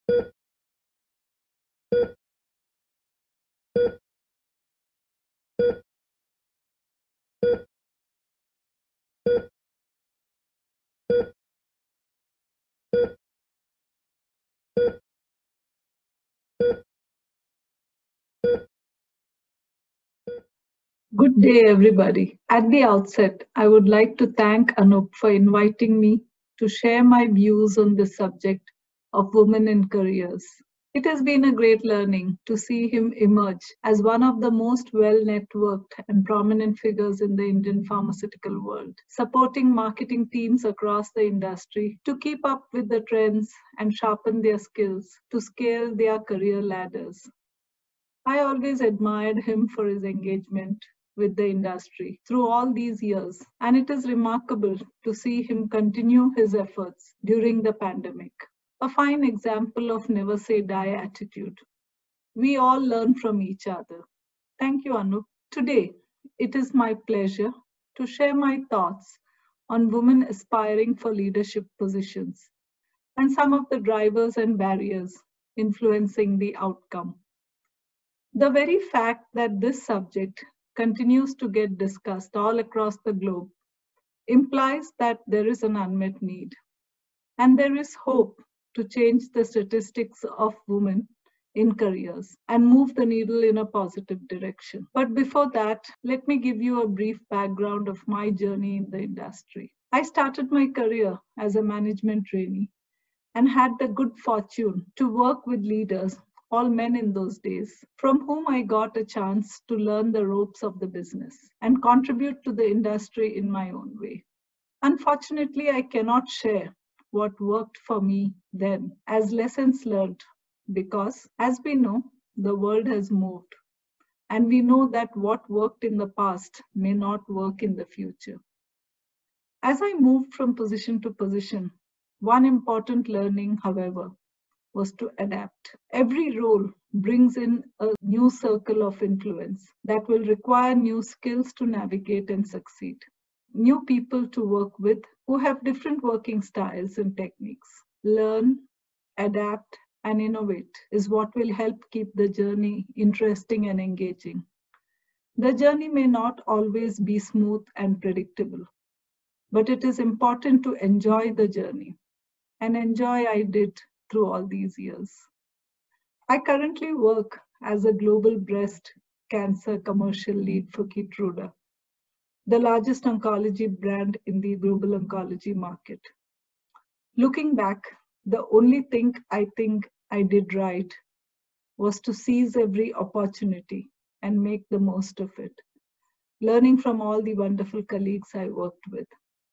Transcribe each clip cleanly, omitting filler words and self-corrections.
Good day, everybody. At the outset, I would like to thank Anup for inviting me to share my views on the subject of women in careers. It has been a great learning to see him emerge as one of the most well networked and prominent figures in the Indian pharmaceutical world, supporting marketing teams across the industry to keep up with the trends and sharpen their skills to scale their career ladders. I always admired him for his engagement with the industry through all these years, and it is remarkable to see him continue his efforts during the pandemic. A fine example of never say die attitude. We all learn from each other. Thank you, Anup. Today, it is my pleasure to share my thoughts on women aspiring for leadership positions and some of the drivers and barriers influencing the outcome. The very fact that this subject continues to get discussed all across the globe implies that there is an unmet need and there is hope to change the statistics of women in careers and move the needle in a positive direction. But before that, let me give you a brief background of my journey in the industry. I started my career as a management trainee and had the good fortune to work with leaders, all men in those days, from whom I got a chance to learn the ropes of the business and contribute to the industry in my own way. Unfortunately, I cannot share what worked for me then as lessons learned because, as we know, the world has moved and we know that what worked in the past may not work in the future. As I moved from position to position, one important learning, however, was to adapt. Every role brings in a new circle of influence that will require new skills to navigate and succeed. New people to work with who have different working styles and techniques. Learn, adapt, and innovate is what will help keep the journey interesting and engaging. The journey may not always be smooth and predictable, but it is important to enjoy the journey. And enjoy I did through all these years. I currently work as a global breast cancer commercial lead for Keytruda, the largest oncology brand in the global oncology market. Looking back, the only thing I think I did right was to seize every opportunity and make the most of it, learning from all the wonderful colleagues I worked with.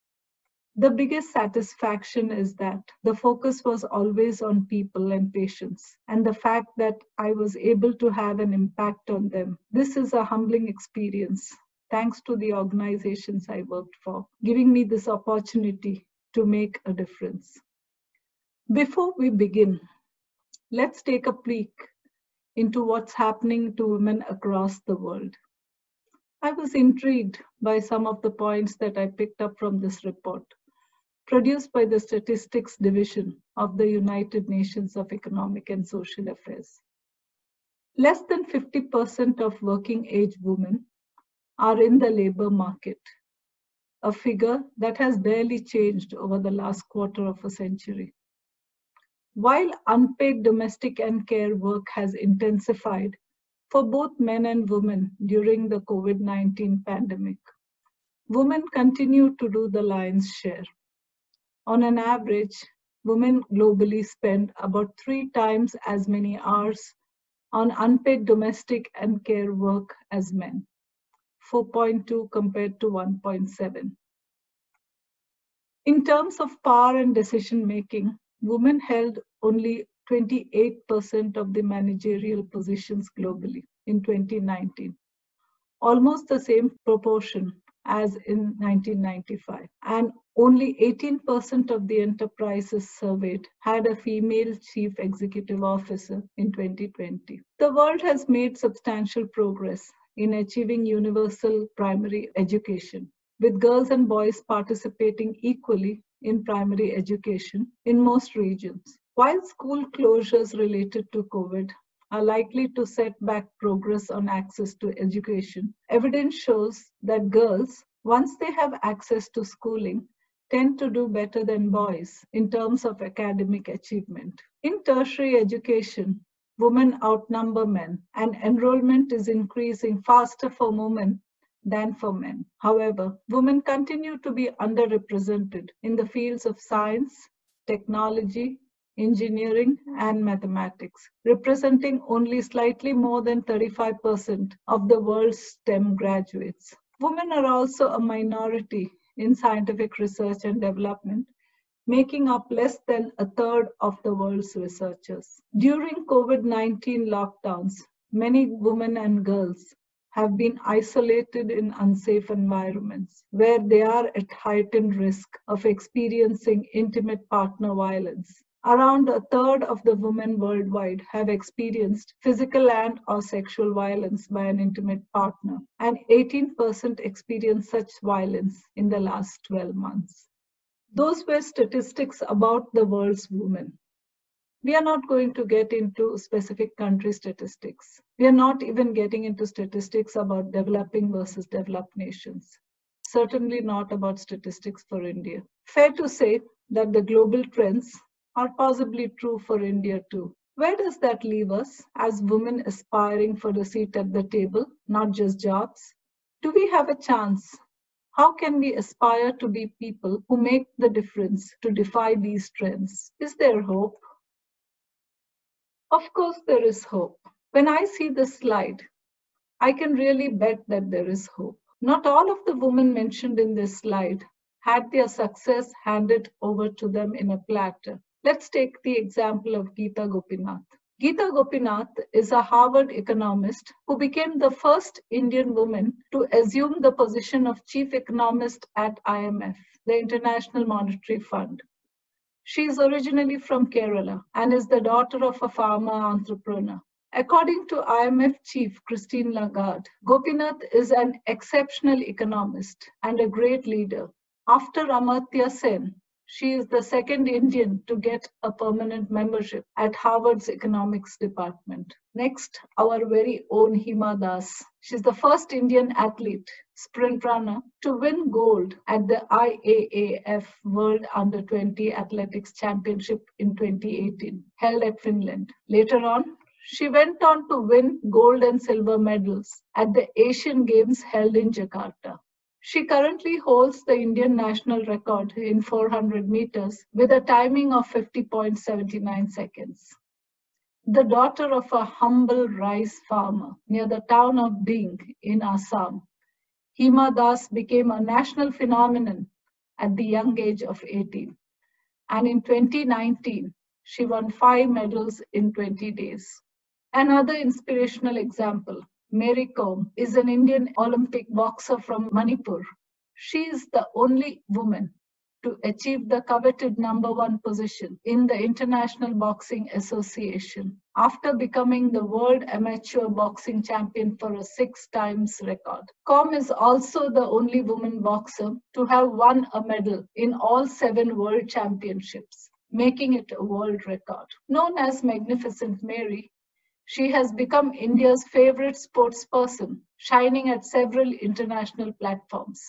The biggest satisfaction is that the focus was always on people and patients, and the fact that I was able to have an impact on them. This is a humbling experience, thanks to the organizations I worked for, giving me this opportunity to make a difference. Before we begin, let's take a peek into what's happening to women across the world. I was intrigued by some of the points that I picked up from this report, produced by the Statistics Division of the United Nations of Economic and Social Affairs. Less than 50% of working age women are in the labor market, a figure that has barely changed over the last quarter of a century. While unpaid domestic and care work has intensified for both men and women during the COVID-19 pandemic, women continue to do the lion's share. On an average, women globally spend about 3 times as many hours on unpaid domestic and care work as men, 4.2 compared to 1.7. In terms of power and decision making, women held only 28% of the managerial positions globally in 2019, almost the same proportion as in 1995. And only 18% of the enterprises surveyed had a female chief executive officer in 2020. The world has made substantial progress in achieving universal primary education, with girls and boys participating equally in primary education in most regions. While school closures related to COVID are likely to set back progress on access to education, evidence shows that girls, once they have access to schooling, tend to do better than boys in terms of academic achievement. In tertiary education, women outnumber men, and enrollment is increasing faster for women than for men. However, women continue to be underrepresented in the fields of science, technology, engineering, and mathematics, representing only slightly more than 35% of the world's STEM graduates. Women are also a minority in scientific research and development, making up less than a third of the world's researchers. During COVID-19 lockdowns, many women and girls have been isolated in unsafe environments where they are at heightened risk of experiencing intimate partner violence. Around a third of the women worldwide have experienced physical and/or sexual violence by an intimate partner, and 18% experienced such violence in the last 12 months. Those were statistics about the world's women. We are not going to get into specific country statistics. We are not even getting into statistics about developing versus developed nations. Certainly not about statistics for India. Fair to say that the global trends are possibly true for India too. Where does that leave us as women aspiring for a seat at the table, not just jobs? Do we have a chance? How can we aspire to be people who make the difference to defy these trends? Is there hope? Of course, there is hope. When I see this slide, I can really bet that there is hope. Not all of the women mentioned in this slide had their success handed over to them in a platter. Let's take the example of Geeta Gopinath. Geeta Gopinath is a Harvard economist who became the first Indian woman to assume the position of chief economist at IMF, the International Monetary Fund. She is originally from Kerala and is the daughter of a farmer entrepreneur. According to IMF chief Christine Lagarde, Gopinath is an exceptional economist and a great leader. After Amartya Sen, she is the second Indian to get a permanent membership at Harvard's economics department. Next, our very own Hima Das. She's the first Indian athlete, sprint runner, to win gold at the IAAF World Under-20 Athletics Championship in 2018, held at Finland. Later on, she went on to win gold and silver medals at the Asian Games held in Jakarta. She currently holds the Indian national record in 400 meters with a timing of 50.79 seconds. The daughter of a humble rice farmer near the town of Ding in Assam, Hima Das became a national phenomenon at the young age of 18. And in 2019, she won 5 medals in 20 days. Another inspirational example, Mary Kom, is an Indian Olympic boxer from Manipur. She is the only woman to achieve the coveted #1 position in the International Boxing Association after becoming the world amateur boxing champion for a 6 times record. Kom is also the only woman boxer to have won a medal in all 7 world championships, making it a world record. Known as Magnificent Mary, she has become India's favorite sportsperson, shining at several international platforms.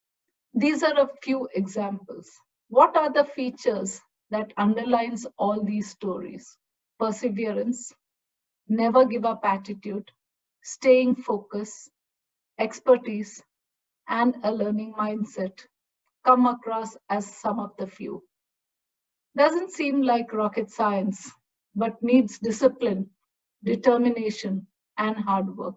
These are a few examples. What are the features that underlines all these stories? Perseverance, never give up attitude, staying focused, expertise, and a learning mindset come across as some of the few. Doesn't seem like rocket science, but needs discipline, determination, and hard work.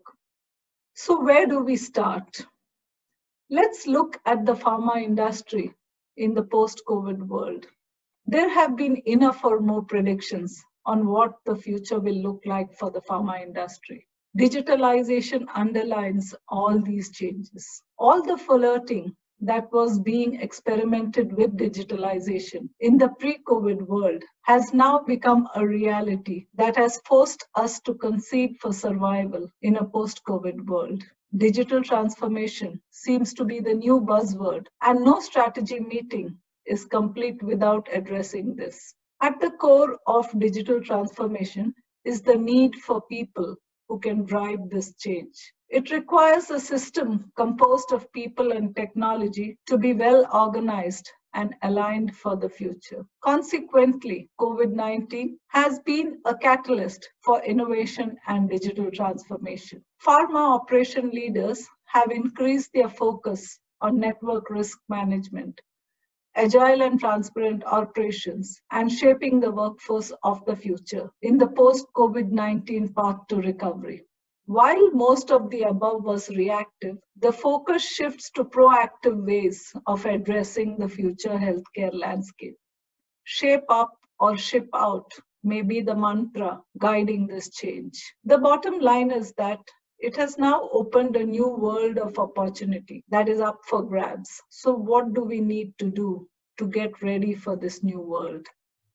So where do we start? Let's look at the pharma industry in the post-COVID world. There have been enough or more predictions on what the future will look like for the pharma industry. Digitalization underlines all these changes. All the flirting that was being experimented with digitalization in the pre-COVID world has now become a reality that has forced us to concede for survival in a post-COVID world. Digital transformation seems to be the new buzzword, and no strategy meeting is complete without addressing this. At the core of digital transformation is the need for people who can drive this change. It requires a system composed of people and technology to be well organized and aligned for the future. Consequently, COVID-19 has been a catalyst for innovation and digital transformation. Pharma operation leaders have increased their focus on network risk management, agile and transparent operations, and shaping the workforce of the future in the post-COVID-19 path to recovery. While most of the above was reactive, the focus shifts to proactive ways of addressing the future healthcare landscape. Shape up or ship out may be the mantra guiding this change. The bottom line is that it has now opened a new world of opportunity that is up for grabs. So what do we need to do to get ready for this new world?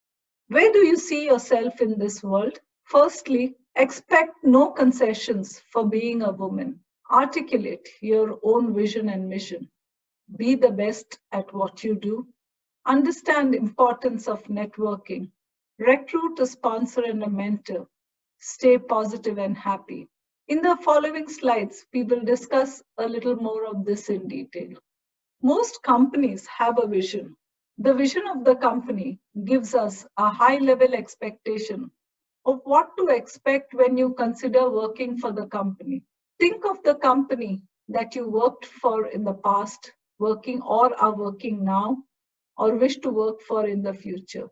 Where do you see yourself in this world? Firstly, expect no concessions for being a woman. Articulate your own vision and mission. Be the best at what you do. Understand the importance of networking. Recruit a sponsor and a mentor. Stay positive and happy. In the following slides, we will discuss a little more of this in detail. Most companies have a vision. The vision of the company gives us a high-level expectation of what to expect when you consider working for the company. Think of the company that you worked for in the past, working or are working now, or wish to work for in the future.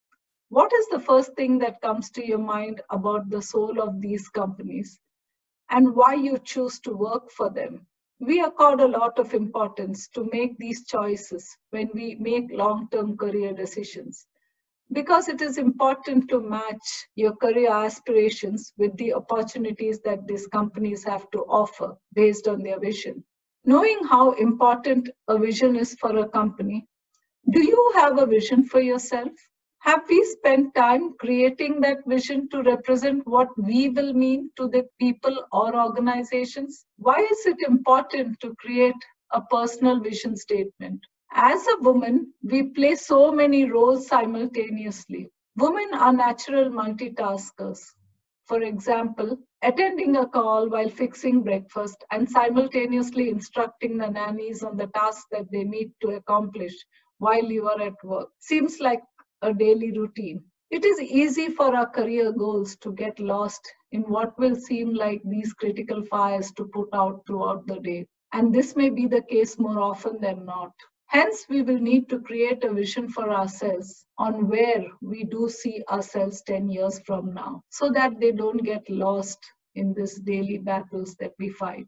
What is the first thing that comes to your mind about the soul of these companies and why you choose to work for them? We accord a lot of importance to make these choices when we make long-term career decisions, because it is important to match your career aspirations with the opportunities that these companies have to offer based on their vision. Knowing how important a vision is for a company, do you have a vision for yourself? Have we spent time creating that vision to represent what we will mean to the people or organizations? Why is it important to create a personal vision statement? As a woman, we play so many roles simultaneously. Women are natural multitaskers. For example, attending a call while fixing breakfast and simultaneously instructing the nannies on the tasks that they need to accomplish while you are at work seems like a daily routine. It is easy for our career goals to get lost in what will seem like these critical fires to put out throughout the day. And this may be the case more often than not. Hence, we will need to create a vision for ourselves on where we do see ourselves 10 years from now, so that they don't get lost in these daily battles that we fight.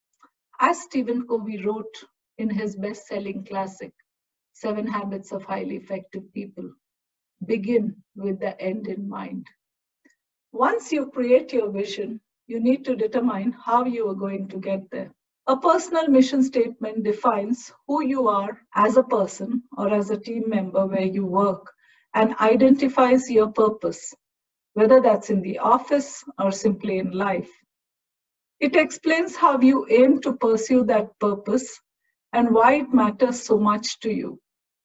As Stephen Covey wrote in his best-selling classic, 7 Habits of Highly Effective People, begin with the end in mind. Once you create your vision, you need to determine how you are going to get there. A personal mission statement defines who you are as a person or as a team member where you work and identifies your purpose, whether that's in the office or simply in life. It explains how you aim to pursue that purpose and why it matters so much to you.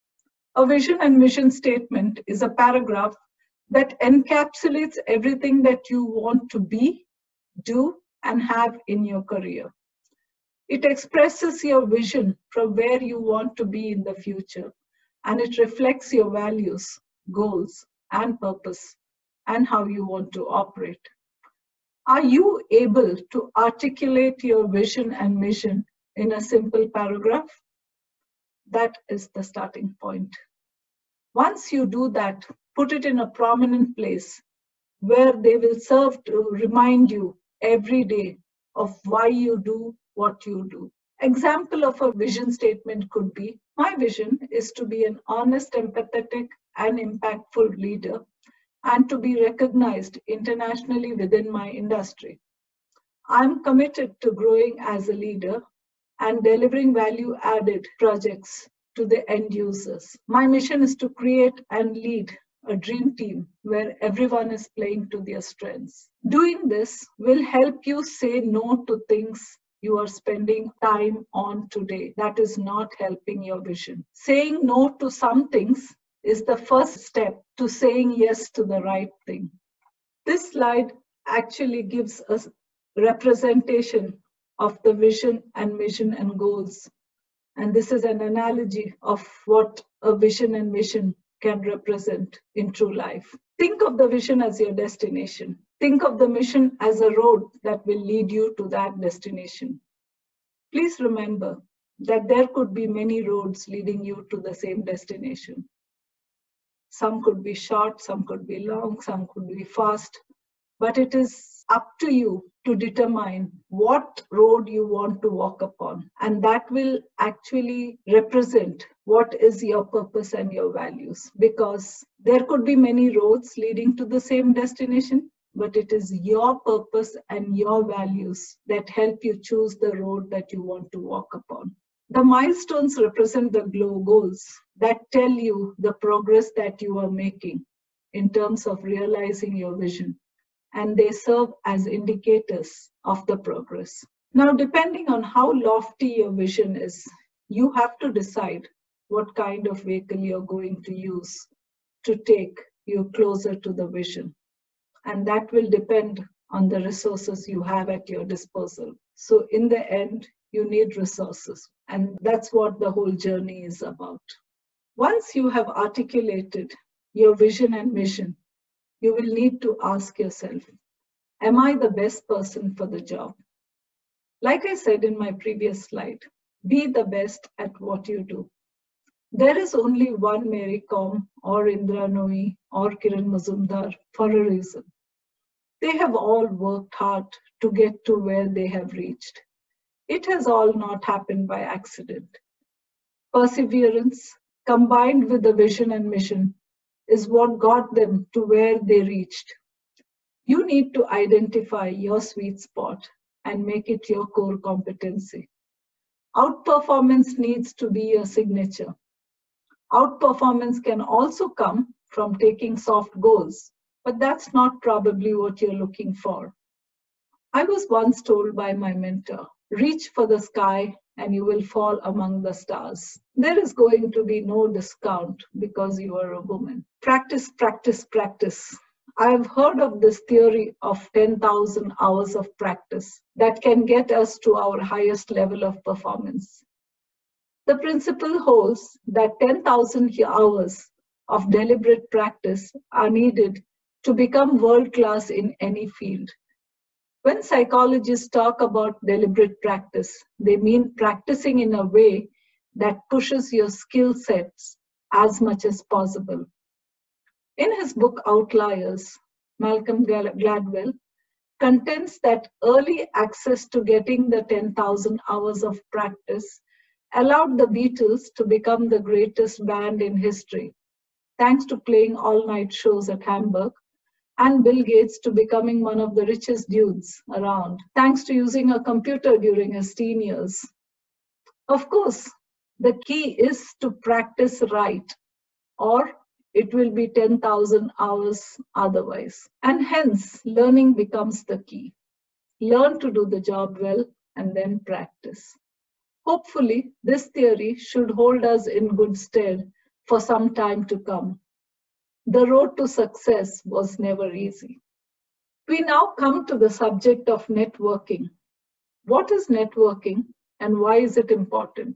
A vision and mission statement is a paragraph that encapsulates everything that you want to be, do, and have in your career. It expresses your vision from where you want to be in the future, and it reflects your values, goals, and purpose, and how you want to operate. Are you able to articulate your vision and mission in a simple paragraph? That is the starting point. Once you do that, put it in a prominent place where they will serve to remind you every day of why you do what you do. Example of a vision statement could be, my vision is to be an honest, empathetic, and impactful leader, and to be recognized internationally within my industry. I'm committed to growing as a leader and delivering value-added projects to the end users. My mission is to create and lead a dream team where everyone is playing to their strengths. Doing this will help you say no to things you are spending time on today that is not helping your vision. Saying no to some things is the first step to saying yes to the right thing. This slide actually gives us representation of the vision and mission and goals. And this is an analogy of what a vision and mission can represent in true life. Think of the vision as your destination. Think of the mission as a road that will lead you to that destination. Please remember that there could be many roads leading you to the same destination. Some could be short, some could be long, some could be fast, but it is up to you to determine what road you want to walk upon, and that will actually represent what is your purpose and your values, because there could be many roads leading to the same destination, but it is your purpose and your values that help you choose the road that you want to walk upon. The milestones represent the goals that tell you the progress that you are making in terms of realizing your vision, and they serve as indicators of the progress. Now, depending on how lofty your vision is, you have to decide what kind of vehicle you're going to use to take you closer to the vision. And that will depend on the resources you have at your disposal. So in the end, you need resources. And that's what the whole journey is about. Once you have articulated your vision and mission, you will need to ask yourself, am I the best person for the job? Like I said in my previous slide, be the best at what you do. There is only one Mary Kom or Indra Nooyi or Kiran Mazumdar for a reason. They have all worked hard to get to where they have reached. It has all not happened by accident. Perseverance, combined with the vision and mission, is what got them to where they reached. You need to identify your sweet spot and make it your core competency. Outperformance needs to be your signature. Outperformance can also come from taking soft goals, but that's not probably what you're looking for. I was once told by my mentor, reach for the sky and you will fall among the stars. There is going to be no discount because you are a woman. Practice, practice, practice. I've heard of this theory of 10,000 hours of practice that can get us to our highest level of performance. The principle holds that 10,000 hours of deliberate practice are needed to become world-class in any field. When psychologists talk about deliberate practice, they mean practicing in a way that pushes your skill sets as much as possible. In his book Outliers, Malcolm Gladwell contends that early access to getting the 10,000 hours of practice allowed the Beatles to become the greatest band in history, thanks to playing all-night shows at Hamburg, and Bill Gates to becoming one of the richest dudes around, thanks to using a computer during his teen years. Of course, the key is to practice right, or it will be 10,000 hours otherwise. And hence, learning becomes the key. Learn to do the job well and then practice. Hopefully, this theory should hold us in good stead for some time to come. The road to success was never easy. We now come to the subject of networking. What is networking and why is it important?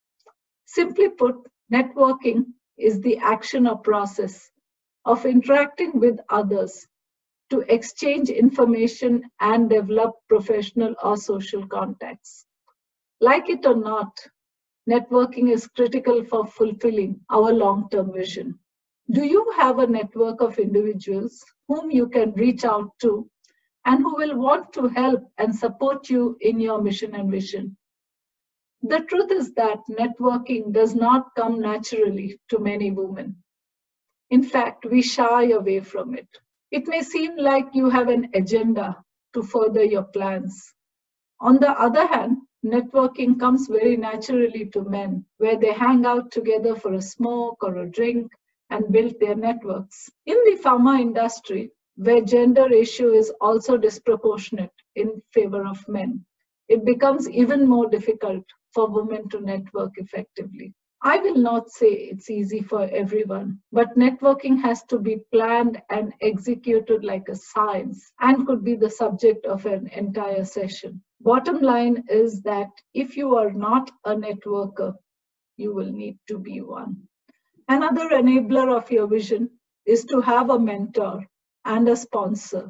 Simply put, networking is the action or process of interacting with others to exchange information and develop professional or social contacts. Like it or not, networking is critical for fulfilling our long-term vision. Do you have a network of individuals whom you can reach out to and who will want to help and support you in your mission and vision? The truth is that networking does not come naturally to many women. In fact, we shy away from it. It may seem like you have an agenda to further your plans. On the other hand, networking comes very naturally to men, where they hang out together for a smoke or a drink and build their networks. In the pharma industry, where gender ratio is also disproportionate in favor of men, it becomes even more difficult for women to network effectively. I will not say it's easy for everyone, but networking has to be planned and executed like a science and could be the subject of an entire session. Bottom line is that if you are not a networker, you will need to be one. Another enabler of your vision is to have a mentor and a sponsor.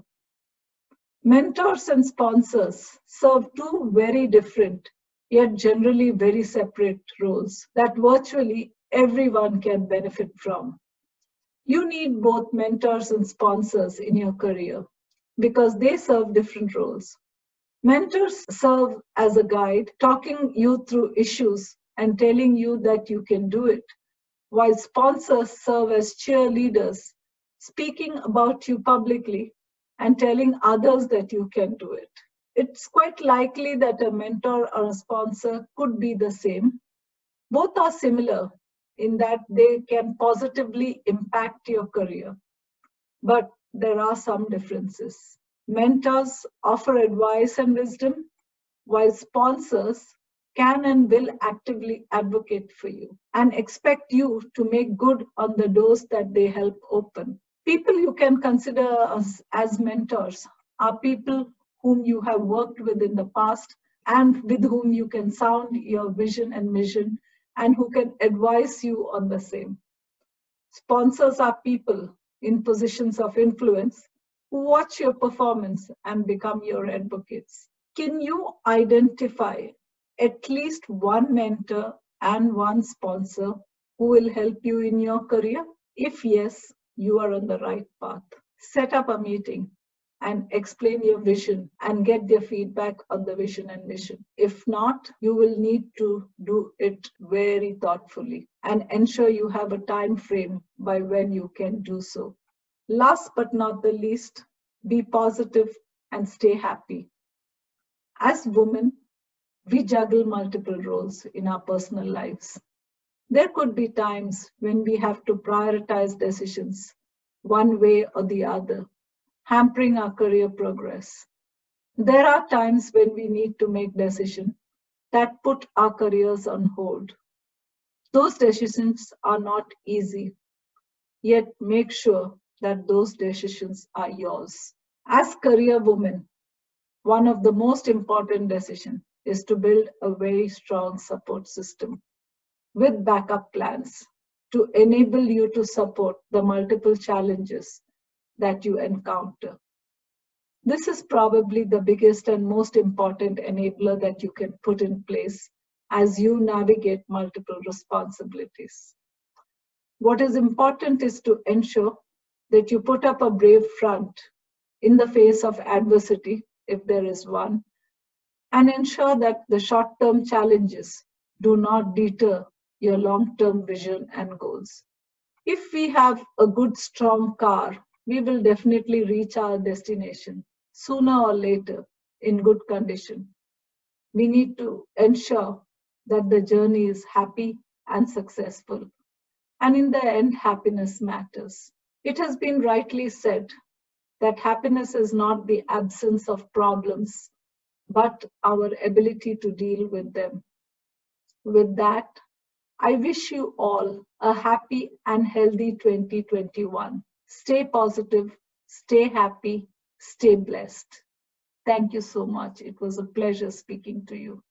Mentors and sponsors serve two very different, yet generally very separate roles that virtually everyone can benefit from. You need both mentors and sponsors in your career because they serve different roles. Mentors serve as a guide, talking you through issues and telling you that you can do it, while sponsors serve as cheerleaders, speaking about you publicly and telling others that you can do it. It's quite likely that a mentor or a sponsor could be the same. Both are similar in that they can positively impact your career, but there are some differences. Mentors offer advice and wisdom, while sponsors can and will actively advocate for you and expect you to make good on the doors that they help open. People you can consider as mentors are people whom you have worked with in the past and with whom you can sound your vision and mission and who can advise you on the same. Sponsors are people in positions of influence who watch your performance and become your advocates. Can you identify at least one mentor and one sponsor who will help you in your career? If yes, you are on the right path. Set up a meeting and explain your vision and get their feedback on the vision and mission. If not, you will need to do it very thoughtfully and ensure you have a time frame by when you can do so. Last but not the least, be positive and stay happy. As women, we juggle multiple roles in our personal lives. There could be times when we have to prioritize decisions one way or the other, hampering our career progress. There are times when we need to make decisions that put our careers on hold. Those decisions are not easy, yet make sure that those decisions are yours. As career women, one of the most important decisions is to build a very strong support system with backup plans to enable you to support the multiple challenges that you encounter. This is probably the biggest and most important enabler that you can put in place as you navigate multiple responsibilities. What is important is to ensure that you put up a brave front in the face of adversity, if there is one, and ensure that the short-term challenges do not deter your long-term vision and goals. If we have a good, strong car, we will definitely reach our destination sooner or later in good condition. We need to ensure that the journey is happy and successful. And in the end, happiness matters. It has been rightly said that happiness is not the absence of problems, but our ability to deal with them. With that, I wish you all a happy and healthy 2021. Stay positive, stay happy, stay blessed. Thank you so much. It was a pleasure speaking to you.